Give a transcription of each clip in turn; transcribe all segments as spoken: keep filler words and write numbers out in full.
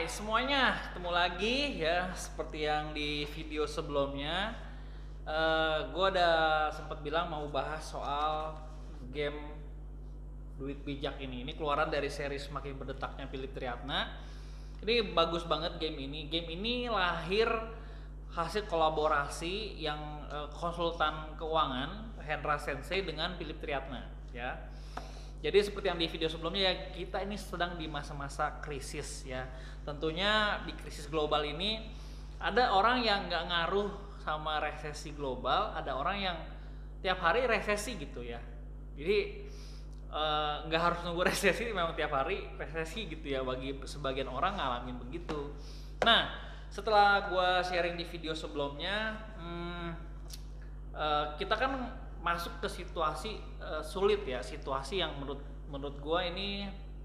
semuanya, ketemu lagi ya seperti yang di video sebelumnya. Eh gue ada sempat bilang mau bahas soal game Duit Bijak ini. Ini keluaran dari seri Semakin Berdetaknya Philip Triatna. Ini bagus banget game ini. Game ini lahir hasil kolaborasi yang eh, konsultan keuangan Hendra Sensei dengan Philip Triatna ya. Jadi seperti yang di video sebelumnya ya, kita ini sedang di masa-masa krisis ya. Tentunya di krisis global ini ada orang yang nggak ngaruh sama resesi global, ada orang yang tiap hari resesi gitu ya. Jadi eh, nggak harus nunggu resesi, memang tiap hari resesi gitu ya, bagi sebagian orang ngalamin begitu. Nah, setelah gue sharing di video sebelumnya, hmm, eh, kita kan masuk ke situasi uh, sulit ya, situasi yang menurut menurut gua ini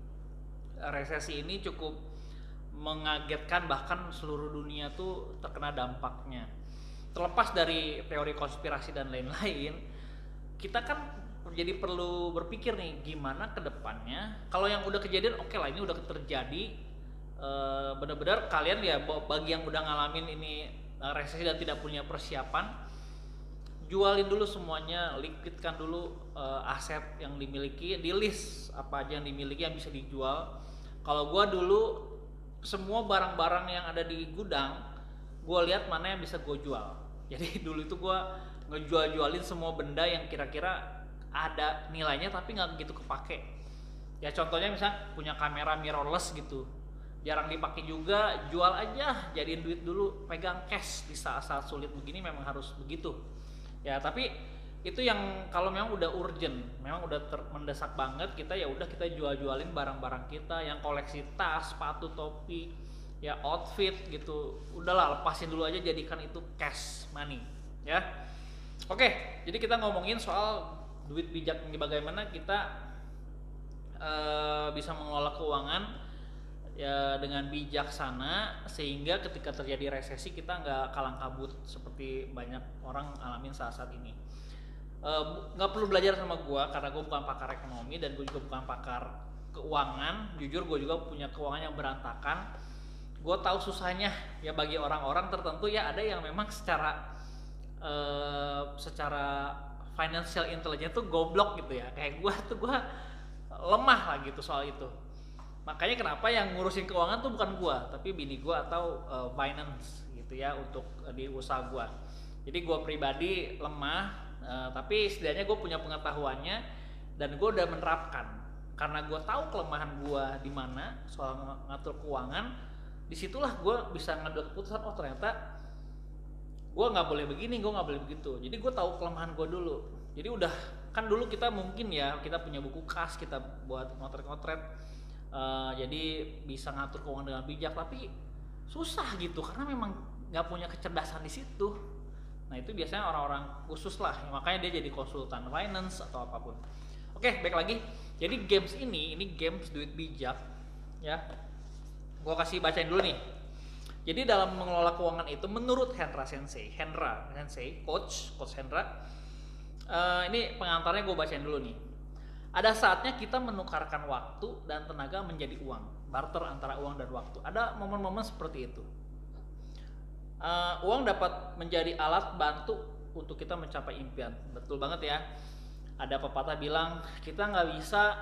resesi ini cukup mengagetkan, bahkan seluruh dunia tuh terkena dampaknya. Terlepas dari teori konspirasi dan lain-lain, kita kan jadi perlu berpikir nih gimana ke depannya. Kalau yang udah kejadian oke okay lah, ini udah terjadi, uh, bener-bener kalian ya bagi yang udah ngalamin ini uh, resesi dan tidak punya persiapan, jualin dulu semuanya, liquidkan dulu uh, aset yang dimiliki, di list apa aja yang dimiliki yang bisa dijual. Kalau gua dulu semua barang-barang yang ada di gudang, gua lihat mana yang bisa gua jual. Jadi dulu itu gua ngejual-jualin semua benda yang kira-kira ada nilainya tapi nggak gitu kepake. Ya contohnya misalnya punya kamera mirrorless gitu, jarang dipakai juga, jual aja, jadiin duit dulu, pegang cash di saat-saat sulit begini, memang harus begitu. Ya tapi itu yang kalau memang udah urgent, memang udah ter- mendesak banget, kita ya udah kita jual-jualin barang-barang kita yang koleksi tas, sepatu, topi, ya outfit gitu. Udahlah, lepasin dulu aja, jadikan itu cash money ya. Oke, jadi kita ngomongin soal duit bijak, ini bagaimana kita uh, bisa mengelola keuangan ya dengan bijaksana, sehingga ketika terjadi resesi kita nggak kalang kabut seperti banyak orang alamin saat-saat ini. Nggak uh, perlu belajar sama gue karena gue bukan pakar ekonomi dan gue juga bukan pakar keuangan. Jujur gue juga punya keuangan yang berantakan. Gue tahu susahnya ya bagi orang-orang tertentu ya, ada yang memang secara uh, secara financial intelligence tuh goblok gitu ya, kayak gue tuh gue lemah lah gitu soal itu. Makanya kenapa yang ngurusin keuangan tuh bukan gua, tapi bini gua atau uh, finance gitu ya, untuk uh, di usaha gua. Jadi gua pribadi lemah, uh, tapi setidaknya gua punya pengetahuannya dan gua udah menerapkan. Karena gua tahu kelemahan gua di mana soal ng- ngatur keuangan, disitulah gua bisa ngambil keputusan, oh ternyata gua nggak boleh begini, gua nggak boleh begitu. Jadi gua tahu kelemahan gua dulu. Jadi udah, kan dulu kita mungkin ya kita punya buku kas, kita buat ngotret-ngotret. Uh, jadi bisa ngatur keuangan dengan bijak, tapi susah gitu karena memang nggak punya kecerdasan di situ. Nah itu biasanya orang-orang khusus lah, makanya dia jadi konsultan finance atau apapun. Oke, baik lagi. Jadi games ini, ini games duit bijak ya. Gua kasih bacain dulu nih. Jadi dalam mengelola keuangan itu menurut Hendra Sensei, Hendra Sensei, coach, coach Hendra. Uh, ini pengantarnya gue bacain dulu nih. Ada saatnya kita menukarkan waktu dan tenaga menjadi uang, barter antara uang dan waktu. Ada momen-momen seperti itu. Uh, uang dapat menjadi alat bantu untuk kita mencapai impian. Betul banget ya. Ada pepatah bilang kita nggak bisa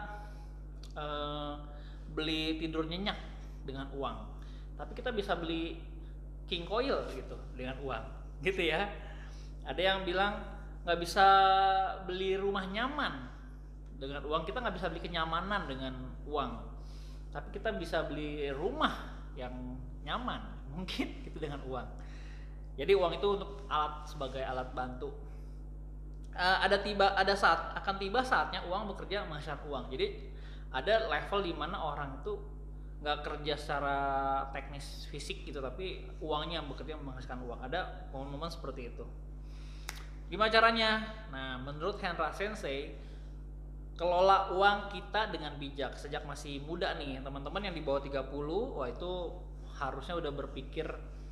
uh, beli tidur nyenyak dengan uang, tapi kita bisa beli king coil gitu dengan uang, gitu ya. Ada yang bilang nggak bisa beli rumah nyaman dengan uang, kita nggak bisa beli kenyamanan dengan uang, tapi kita bisa beli rumah yang nyaman mungkin gitu dengan uang. Jadi uang itu untuk alat, sebagai alat bantu. Uh, ada tiba ada saat akan tiba saatnya uang bekerja menghasilkan uang. Jadi ada level di mana orang itu nggak kerja secara teknis fisik gitu, tapi uangnya yang bekerja menghasilkan uang. Ada momen-momen seperti itu. Gimana caranya? Nah, menurut Hendra Sensei, kelola uang kita dengan bijak sejak masih muda nih. Teman-teman yang di bawah tiga puluh, wah itu harusnya udah berpikir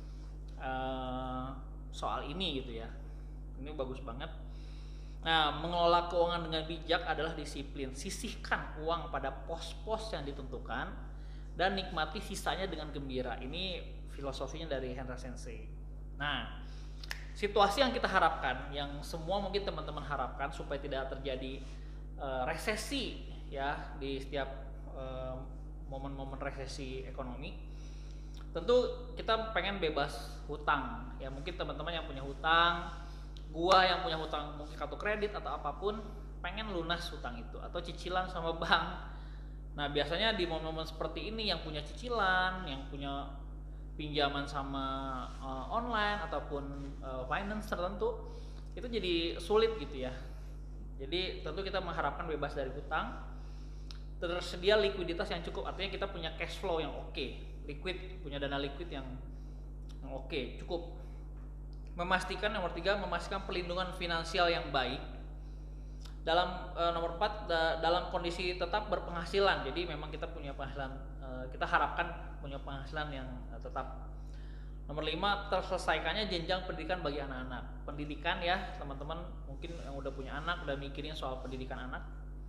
uh, soal ini gitu ya. Ini bagus banget. Nah, mengelola keuangan dengan bijak adalah disiplin. Sisihkan uang pada pos-pos yang ditentukan dan nikmati sisanya dengan gembira. Ini filosofinya dari Hendra Sensei. Nah, situasi yang kita harapkan, yang semua mungkin teman-teman harapkan supaya tidak terjadi uh, resesi ya di setiap uh, momen-momen resesi ekonomi. Tentu kita pengen bebas hutang. Ya mungkin teman-teman yang punya hutang, gua yang punya hutang mungkin kartu kredit atau apapun, pengen lunas hutang itu atau cicilan sama bank. Nah biasanya di momen-momen seperti ini yang punya cicilan, yang punya pinjaman sama uh, online ataupun uh, finance tertentu, itu jadi sulit gitu ya. Jadi tentu kita mengharapkan bebas dari hutang, tersedia likuiditas yang cukup, artinya kita punya cash flow yang oke, okay, liquid, punya dana liquid yang, yang oke, okay, cukup. Memastikan nomor tiga, memastikan pelindungan finansial yang baik. Dalam e, nomor empat, da, dalam kondisi tetap berpenghasilan. Jadi memang kita punya penghasilan, e, kita harapkan punya penghasilan yang e, tetap. Nomor lima, terselesaikannya jenjang pendidikan bagi anak-anak. Pendidikan ya teman-teman, mungkin yang udah punya anak udah mikirin soal pendidikan anak.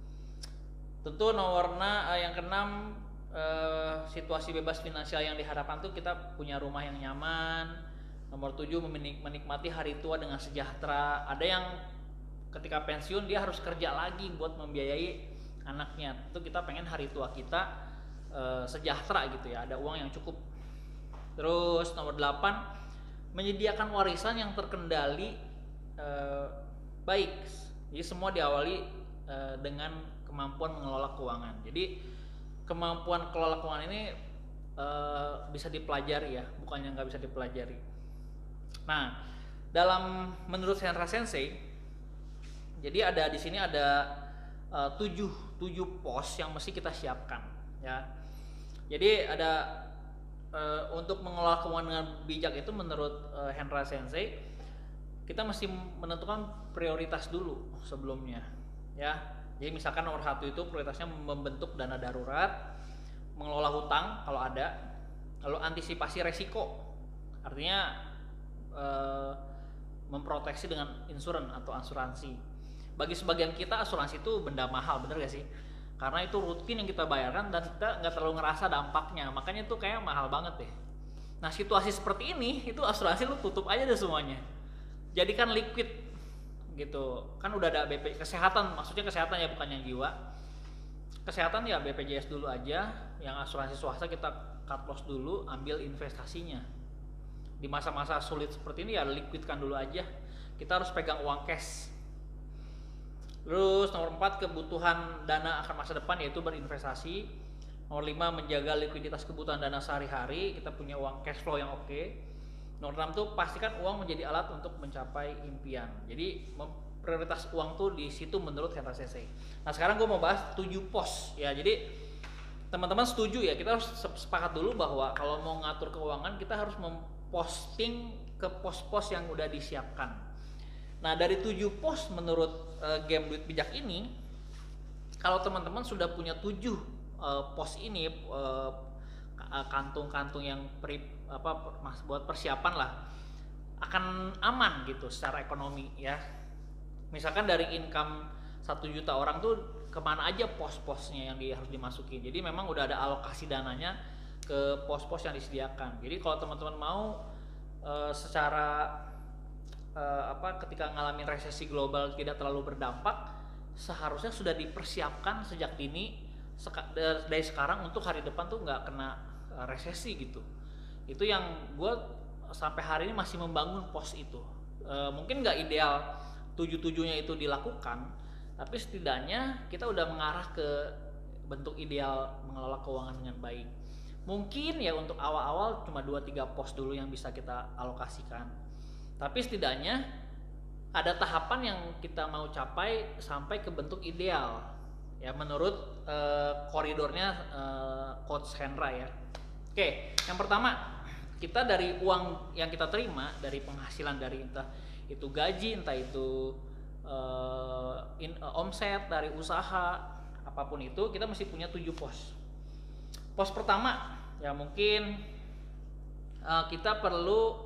Tentu nomor e, yang keenam, e, situasi bebas finansial yang diharapkan tuh kita punya rumah yang nyaman. Nomor tujuh, menikmati hari tua dengan sejahtera. Ada yang ketika pensiun dia harus kerja lagi buat membiayai anaknya. Itu kita pengen hari tua kita e, sejahtera gitu ya, ada uang yang cukup. Terus nomor delapan, menyediakan warisan yang terkendali e, baik. Jadi semua diawali e, dengan kemampuan mengelola keuangan. Jadi kemampuan kelola keuangan ini e, bisa dipelajari ya, bukannya nggak bisa dipelajari. Nah, dalam menurut Hendra Sensei, jadi ada di sini ada uh, tujuh, tujuh pos yang mesti kita siapkan ya. Jadi ada uh, untuk mengelola keuangan dengan bijak itu menurut uh, Hendra Sensei, kita mesti menentukan prioritas dulu sebelumnya ya. Jadi misalkan nomor satu itu prioritasnya membentuk dana darurat, mengelola hutang kalau ada, lalu antisipasi resiko, artinya uh, memproteksi dengan insurans atau asuransi. Bagi sebagian kita asuransi itu benda mahal, bener gak sih? Karena itu rutin yang kita bayarkan dan kita nggak terlalu ngerasa dampaknya, makanya itu kayak mahal banget deh. Nah situasi seperti ini, itu asuransi lu tutup aja deh semuanya, jadikan liquid gitu. Kan udah ada B P kesehatan, maksudnya kesehatan ya, bukan yang jiwa. Kesehatan ya B P J S dulu aja, yang asuransi swasta kita cut loss dulu, ambil investasinya. Di masa-masa sulit seperti ini ya liquidkan dulu aja, kita harus pegang uang cash. Terus nomor empat, kebutuhan dana akan masa depan yaitu berinvestasi. Nomor lima, menjaga likuiditas kebutuhan dana sehari-hari, kita punya uang cash flow yang oke. Nomor enam tuh pastikan uang menjadi alat untuk mencapai impian. Jadi prioritas uang tuh di situ menurut Hendra Sensei. Nah sekarang gue mau bahas tujuh pos ya. Jadi teman-teman setuju ya, kita harus sepakat dulu bahwa kalau mau ngatur keuangan kita harus memposting ke pos-pos yang udah disiapkan. Nah dari tujuh pos menurut uh, game duit bijak ini, kalau teman-teman sudah punya tujuh uh, pos ini, uh, kantung-kantung yang pri, apa buat persiapan lah, akan aman gitu secara ekonomi ya. Misalkan dari income satu juta orang tuh kemana aja pos-posnya yang di, harus dimasukin. Jadi memang udah ada alokasi dananya ke pos-pos yang disediakan. Jadi kalau teman-teman mau uh, secara Uh, apa ketika ngalamin resesi global tidak terlalu berdampak, seharusnya sudah dipersiapkan sejak dini seka, dari sekarang untuk hari depan tuh nggak kena uh, resesi gitu. Itu yang gue sampai hari ini masih membangun pos itu. Uh, mungkin nggak ideal tujuh-tujuhnya itu dilakukan, tapi setidaknya kita udah mengarah ke bentuk ideal mengelola keuangan dengan baik. Mungkin ya untuk awal-awal cuma dua tiga pos dulu yang bisa kita alokasikan. Tapi setidaknya ada tahapan yang kita mau capai sampai ke bentuk ideal ya menurut uh, koridornya uh, Coach Hendra ya. Oke, yang pertama kita dari uang yang kita terima dari penghasilan dari entah itu gaji, entah itu uh, in, uh, omset dari usaha apapun itu, kita mesti punya tujuh pos. Pos pertama ya mungkin uh, kita perlu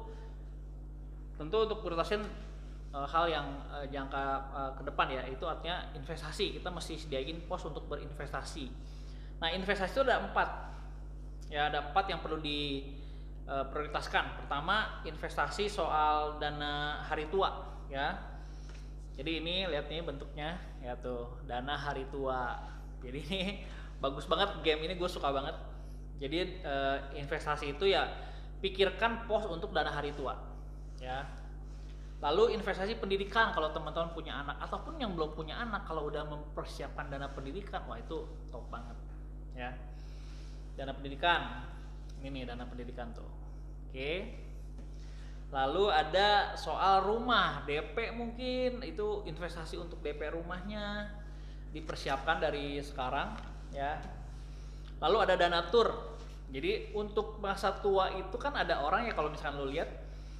tentu untuk prioritasin uh, hal yang uh, jangka uh, ke depan ya, itu artinya investasi. Kita mesti sediain pos untuk berinvestasi. Nah investasi itu ada empat. Ya ada empat yang perlu diprioritaskan. Pertama, investasi soal dana hari tua ya. Jadi ini lihat nih bentuknya ya tuh, dana hari tua. Jadi ini bagus banget, game ini gue suka banget. Jadi eh, investasi itu ya pikirkan pos untuk dana hari tua ya. Lalu investasi pendidikan kalau teman-teman punya anak, ataupun yang belum punya anak, kalau udah mempersiapkan dana pendidikan, wah itu top banget ya. Dana pendidikan, ini nih dana pendidikan tuh. Oke. Lalu ada soal rumah, D P mungkin, itu investasi untuk D P rumahnya dipersiapkan dari sekarang ya. Lalu ada dana tur. Jadi untuk masa tua itu kan ada orang ya, kalau misalkan lo lihat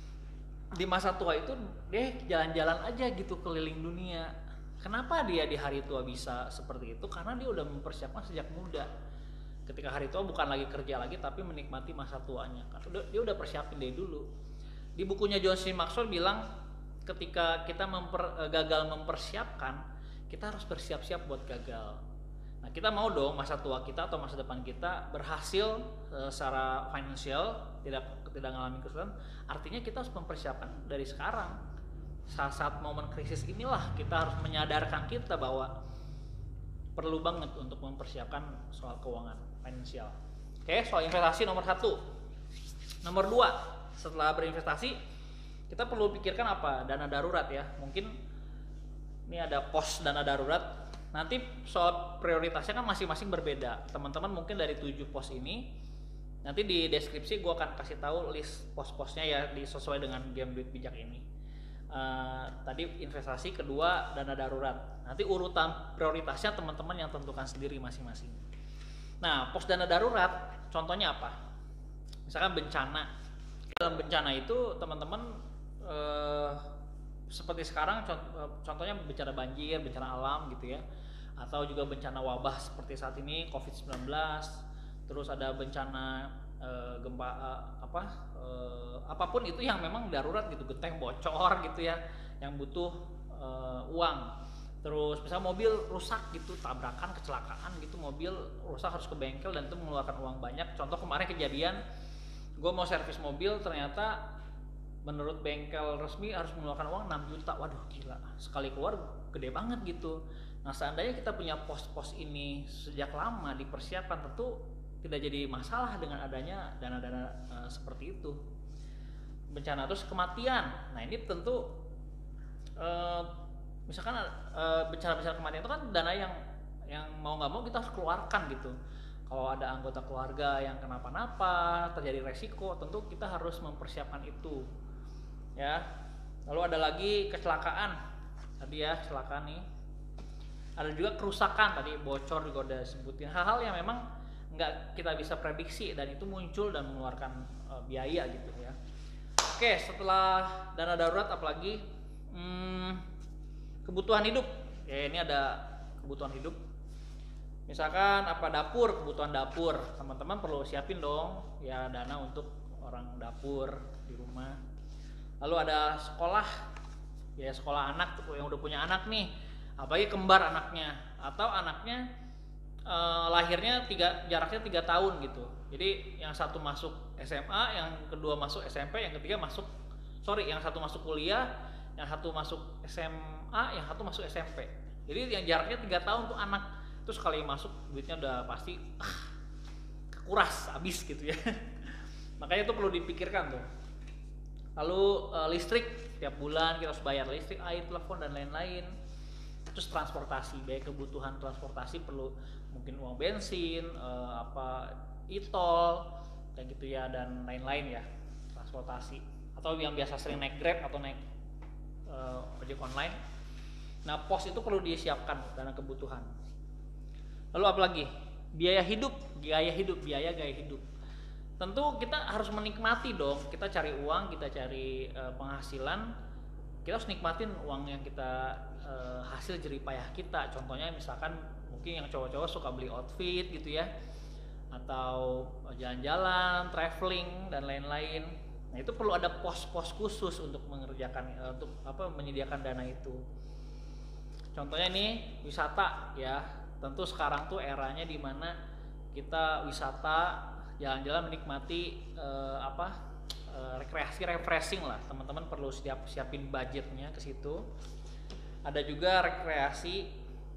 di masa tua itu deh jalan-jalan aja gitu keliling dunia. Kenapa dia di hari tua bisa seperti itu? Karena dia udah mempersiapkan sejak muda. Ketika hari tua bukan lagi kerja lagi, tapi menikmati masa tuanya. Dia udah persiapin dari dulu. Di bukunya John C. Maxwell bilang ketika kita memper, gagal mempersiapkan, kita harus bersiap-siap buat gagal. Nah, kita mau dong masa tua kita atau masa depan kita berhasil e, secara finansial, tidak tidak mengalami kesulitan. Artinya kita harus mempersiapkan dari sekarang. Saat-saat momen krisis inilah kita harus menyadarkan kita bahwa perlu banget untuk mempersiapkan soal keuangan finansial. Oke, soal investasi nomor satu. Nomor dua, setelah berinvestasi kita perlu pikirkan apa? Dana darurat ya. Mungkin ini ada pos dana darurat. Nanti soal prioritasnya kan masing-masing berbeda. Teman-teman mungkin dari tujuh pos ini, nanti di deskripsi gue akan kasih tahu list pos-posnya ya, sesuai dengan game duit bijak ini. Uh, tadi investasi, kedua dana darurat. Nanti urutan prioritasnya teman-teman yang tentukan sendiri masing-masing. Nah, pos dana darurat contohnya apa? Misalkan bencana. Dalam bencana itu teman-teman uh, seperti sekarang contohnya bencana banjir, bencana alam gitu ya, atau juga bencana wabah seperti saat ini covid sembilan belas, terus ada bencana e, gempa e, apa e, apapun itu yang memang darurat gitu, genteng bocor gitu ya, yang butuh e, uang. Terus misalnya mobil rusak gitu, tabrakan, kecelakaan gitu, mobil rusak harus ke bengkel dan itu mengeluarkan uang banyak. Contoh kemarin kejadian gue mau servis mobil, ternyata menurut bengkel resmi harus mengeluarkan uang enam juta. Waduh gila, sekali keluar gede banget gitu. Nah, seandainya kita punya pos-pos ini sejak lama dipersiapkan, tentu tidak jadi masalah dengan adanya dana-dana uh, seperti itu. Bencana, terus kematian. Nah, ini tentu uh, misalkan uh, bencana-bencana kematian itu kan dana yang yang mau nggak mau kita harus keluarkan gitu. Kalau ada anggota keluarga yang kenapa-napa, terjadi resiko, tentu kita harus mempersiapkan itu. Ya. Lalu ada lagi kecelakaan. Tadi ya, kecelakaan nih. Ada juga kerusakan, tadi bocor juga udah sebutin, hal-hal yang memang nggak kita bisa prediksi dan itu muncul dan mengeluarkan uh, biaya gitu ya. Oke, setelah dana darurat apalagi hmm, kebutuhan hidup ya, ini ada kebutuhan hidup, misalkan apa, dapur, kebutuhan dapur, teman-teman perlu siapin dong ya dana untuk orang dapur di rumah. Lalu ada sekolah ya, sekolah anak tuh yang udah punya anak nih, apalagi kembar anaknya atau anaknya eh, lahirnya tiga, jaraknya tiga tahun gitu. Jadi yang satu masuk S M A, yang kedua masuk S M P, yang ketiga masuk sorry yang satu masuk kuliah, yang satu masuk S M A, yang satu masuk S M P. Jadi yang jaraknya tiga tahun tuh anak, terus sekali masuk duitnya udah pasti ah, kekuras habis gitu ya. Makanya itu perlu dipikirkan tuh. Lalu eh, listrik, tiap bulan kita harus bayar listrik, air, telepon dan lain-lain. Terus transportasi, biaya kebutuhan transportasi perlu mungkin uang bensin, eh, apa e-tol kayak gitu ya, dan lain-lain ya, transportasi. Atau yang biasa sering naik Grab atau naik eh, ojek online. Nah, pos itu perlu disiapkan dana kebutuhan. Lalu apa lagi? Biaya hidup, biaya hidup, biaya gaya hidup. Tentu kita harus menikmati dong. Kita cari uang, kita cari eh, penghasilan. Kita harus nikmatin uang yang kita uh, hasil jerih payah kita. Contohnya misalkan mungkin yang cowok-cowok suka beli outfit gitu ya, atau jalan-jalan, traveling dan lain-lain. Nah, itu perlu ada pos-pos khusus untuk mengerjakan uh, untuk apa menyediakan dana itu. Contohnya ini wisata ya. Tentu sekarang tuh eranya di mana kita wisata jalan-jalan menikmati uh, apa uh, rekreasi refreshing lah. Teman-teman perlu siap siapin budgetnya ke situ. Ada juga rekreasi,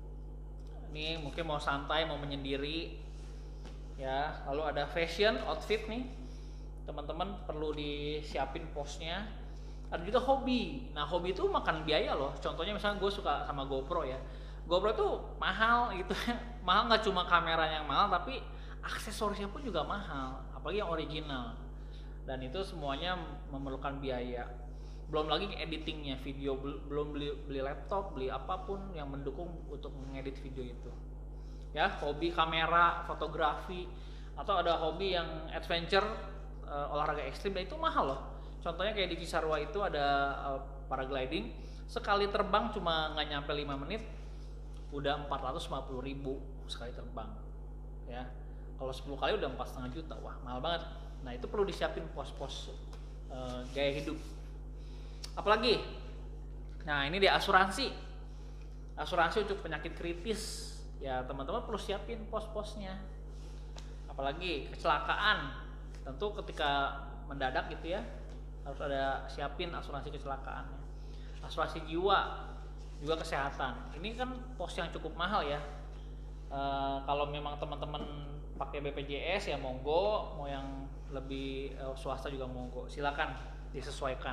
ini mungkin mau santai, mau menyendiri ya. Lalu ada fashion, outfit nih, teman-teman perlu disiapin posnya. Ada juga hobi. Nah hobi itu makan biaya loh. Contohnya misalnya gue suka sama GoPro ya. GoPro itu mahal gitu ya. Mahal nggak cuma kamera yang mahal, tapi aksesorisnya pun juga mahal. Apalagi yang original. Dan itu semuanya memerlukan biaya. Belum lagi editingnya, video belum beli beli laptop, beli apapun yang mendukung untuk mengedit video itu. Ya hobi kamera, fotografi, atau ada hobi yang adventure, uh, olahraga ekstrim, dan itu mahal loh. Contohnya kayak di Cisarua itu ada uh, paragliding, sekali terbang cuma nggak nyampe lima menit udah empat ratus lima puluh ribu sekali terbang ya. Kalau sepuluh kali udah empat setengah juta. Wah mahal banget. Nah itu perlu disiapin pos-pos uh, gaya hidup. Apalagi nah ini dia asuransi asuransi untuk penyakit kritis ya, teman-teman perlu siapin pos-posnya. Apalagi kecelakaan, tentu ketika mendadak gitu ya, harus ada siapin asuransi kecelakaannya. Asuransi jiwa juga kesehatan, ini kan pos yang cukup mahal ya. E, kalau memang teman-teman pakai B P J S ya monggo, mau yang lebih e, swasta juga monggo, silakan disesuaikan.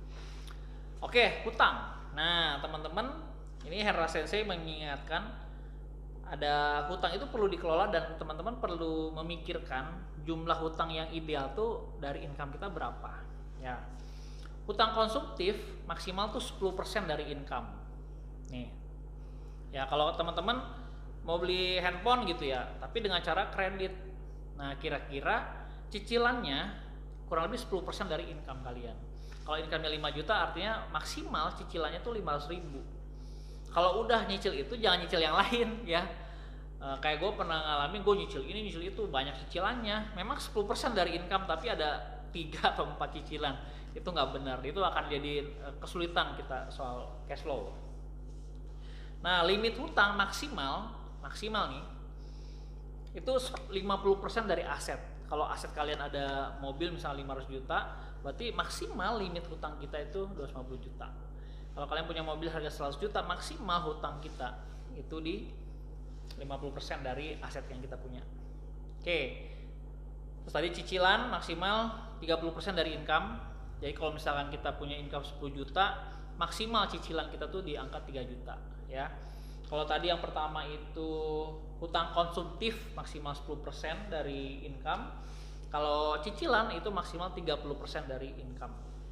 Oke, hutang. Nah teman-teman, ini Hendra Sensei mengingatkan ada hutang itu perlu dikelola, dan teman-teman perlu memikirkan jumlah hutang yang ideal tuh dari income kita berapa ya. Hutang konsumtif maksimal tuh sepuluh persen dari income nih ya. Kalau teman-teman mau beli handphone gitu ya, tapi dengan cara kredit, nah kira-kira cicilannya kurang lebih sepuluh persen dari income kalian. Kalau income-nya lima juta, artinya maksimal cicilannya tuh lima ratus ribu. Kalau udah nyicil itu jangan nyicil yang lain ya. E, kayak gue pernah ngalamin, gue nyicil ini nyicil itu, banyak cicilannya. Memang sepuluh persen dari income tapi ada tiga atau empat cicilan. Itu nggak benar. Itu akan jadi e, kesulitan kita soal cash flow. Nah, limit hutang maksimal maksimal nih itu lima puluh persen dari aset. Kalau aset kalian ada mobil misalnya lima ratus juta, berarti maksimal limit hutang kita itu dua ratus lima puluh juta. Kalau kalian punya mobil harga seratus juta, maksimal hutang kita itu di lima puluh persen dari aset yang kita punya. Oke. Terus tadi cicilan maksimal tiga puluh persen dari income. Jadi kalau misalkan kita punya income sepuluh juta, maksimal cicilan kita tuh di angka tiga juta ya. Kalau tadi yang pertama itu hutang konsumtif maksimal sepuluh persen dari income. Kalau cicilan itu maksimal tiga puluh persen dari income.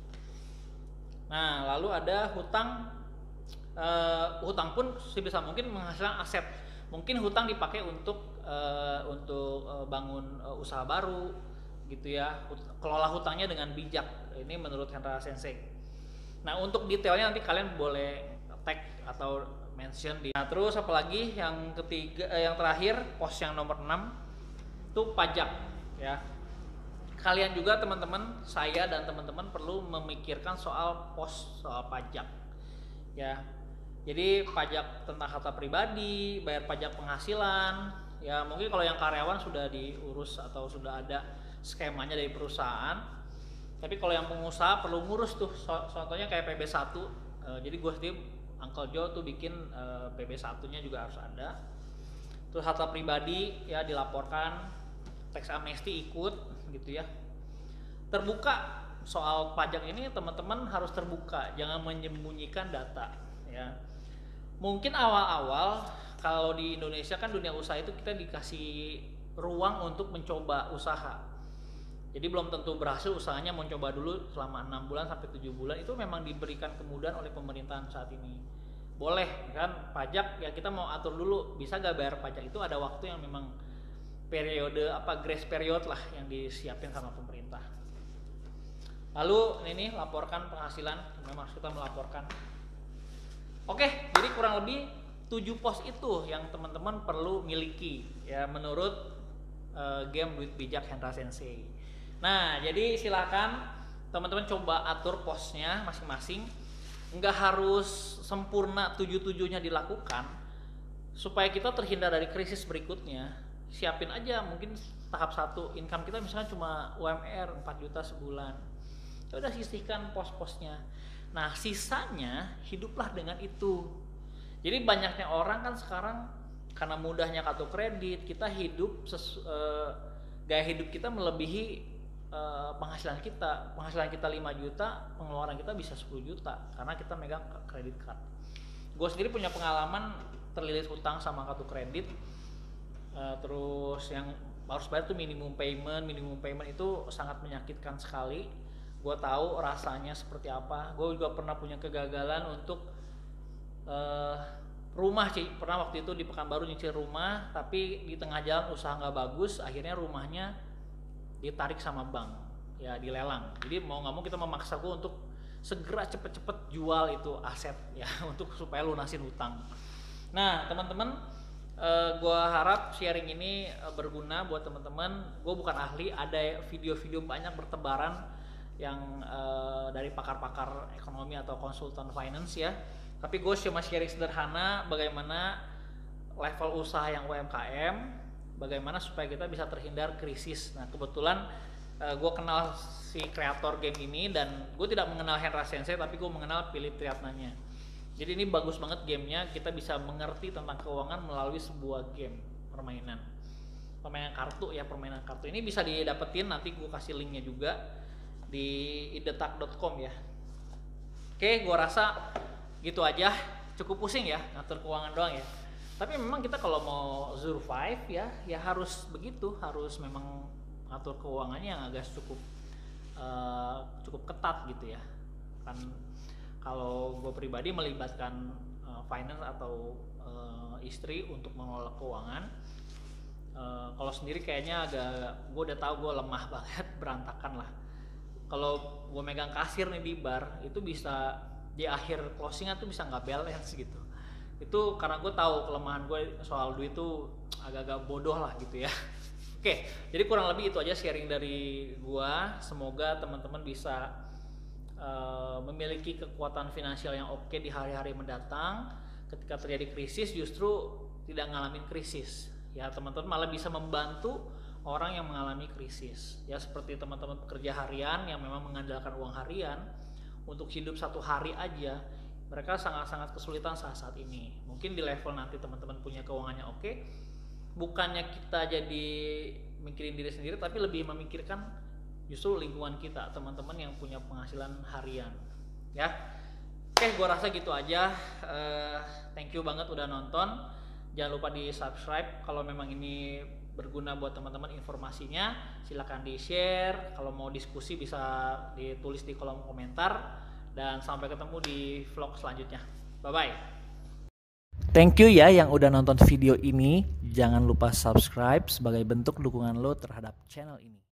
Nah, lalu ada hutang, uh, hutang pun sebisa mungkin menghasilkan aset. Mungkin hutang dipakai untuk uh, untuk uh, bangun uh, usaha baru, gitu ya. Kelola hutangnya dengan bijak. Ini menurut Hendra Sensei. Nah, untuk detailnya nanti kalian boleh tag atau mention di. Nah, terus apalagi yang ketiga, eh, yang terakhir, pos yang nomor enam itu pajak, ya. Kalian juga teman-teman, saya dan teman-teman perlu memikirkan soal pos soal pajak ya. Jadi pajak tentang harta pribadi, bayar pajak penghasilan ya. Mungkin kalau yang karyawan sudah diurus atau sudah ada skemanya dari perusahaan, tapi kalau yang pengusaha perlu ngurus tuh. Contohnya kayak P B satu. e, jadi gue sendiri Uncle Joe tuh bikin e, P B satu-nya juga harus ada. Terus harta pribadi ya dilaporkan, tax amnesty ikut gitu ya. Terbuka soal pajak ini, teman-teman harus terbuka, jangan menyembunyikan data ya. Mungkin awal-awal kalau di Indonesia kan dunia usaha itu kita dikasih ruang untuk mencoba usaha. Jadi belum tentu berhasil usahanya, mau coba dulu selama enam bulan sampai tujuh bulan, itu memang diberikan kemudahan oleh pemerintahan saat ini. Boleh kan pajak ya, kita mau atur dulu bisa gak bayar pajak, itu ada waktu yang memang periode apa grace period lah yang disiapin sama pemerintah. Lalu ini laporkan penghasilan, memang kita melaporkan. Oke, jadi kurang lebih tujuh pos itu yang teman-teman perlu miliki ya menurut uh, game Duit Bijak Hendra Sensei. Nah, jadi silakan teman-teman coba atur posnya masing-masing. Nggak harus sempurna tujuh-tujuhnya dilakukan supaya kita terhindar dari krisis berikutnya. siapin aja mungkin tahap satu income kita misalnya cuma U M R empat juta sebulan. Ya udah sisihkan pos-posnya. Nah, sisanya hiduplah dengan itu. Jadi banyaknya orang kan sekarang karena mudahnya kartu kredit, kita hidup sesu, uh, gaya hidup kita melebihi uh, penghasilan kita. Penghasilan kita lima juta, pengeluaran kita bisa sepuluh juta karena kita megang kredit card. Gue sendiri punya pengalaman terlilit hutang sama kartu kredit. Uh, terus yang harus bayar tuh minimum payment, minimum payment itu sangat menyakitkan sekali. Gue tahu rasanya seperti apa. Gue juga pernah punya kegagalan untuk uh, rumah sih. Pernah waktu itu di Pekanbaru nyicil rumah, tapi di tengah jalan usaha nggak bagus, akhirnya rumahnya ditarik sama bank, ya dilelang. Jadi mau nggak mau kita memaksa gue untuk segera cepet-cepet jual itu aset ya untuk supaya lunasin hutang. Nah teman-teman, Uh, gue harap sharing ini uh, berguna buat teman-teman. Gue bukan ahli, ada video-video banyak bertebaran yang uh, dari pakar-pakar ekonomi atau konsultan finance ya. Tapi gue cuma sharing sederhana bagaimana level usaha yang U M K M, bagaimana supaya kita bisa terhindar krisis. Nah kebetulan uh, gue kenal si kreator game ini dan gue tidak mengenal Hendra Sensei, tapi gue mengenal Philip Triatnanya. Jadi ini bagus banget gamenya, kita bisa mengerti tentang keuangan melalui sebuah game permainan permainan kartu ya, permainan kartu ini bisa didapetin, nanti gue kasih linknya juga di idetak dot com ya. Oke, gue rasa gitu aja, cukup pusing ya ngatur keuangan doang ya, tapi memang kita kalau mau survive ya ya harus begitu, harus memang ngatur keuangannya yang agak cukup uh, cukup ketat gitu ya kan. Kalau gue pribadi melibatkan uh, finance atau uh, istri untuk mengelola keuangan, uh, kalau sendiri kayaknya agak, gue udah tahu gue lemah banget, berantakan lah. Kalau gue megang kasir nih di bar, itu bisa di akhir closingan tuh bisa nggak balance gitu. Itu karena gue tahu kelemahan gue soal duit tuh agak-agak bodoh lah gitu ya. Oke, jadi kurang lebih itu aja sharing dari gue. Semoga teman-teman bisa Uh, memiliki kekuatan finansial yang oke di hari-hari mendatang. Ketika terjadi krisis justru tidak ngalamin krisis ya, teman-teman malah bisa membantu orang yang mengalami krisis ya, seperti teman-teman pekerja harian yang memang mengandalkan uang harian untuk hidup satu hari aja, mereka sangat-sangat kesulitan saat-saat ini. Mungkin di level nanti teman-teman punya keuangannya oke, bukannya kita jadi mikirin diri sendiri, tapi lebih memikirkan justru lingkungan kita, teman-teman yang punya penghasilan harian ya. Oke, gua rasa gitu aja. uh, thank you banget udah nonton, jangan lupa di subscribe kalau memang ini berguna buat teman-teman informasinya. Silahkan di share, kalau mau diskusi bisa ditulis di kolom komentar, dan sampai ketemu di vlog selanjutnya. Bye bye. Thank you ya yang udah nonton video ini. Jangan lupa subscribe sebagai bentuk dukungan lo terhadap channel ini.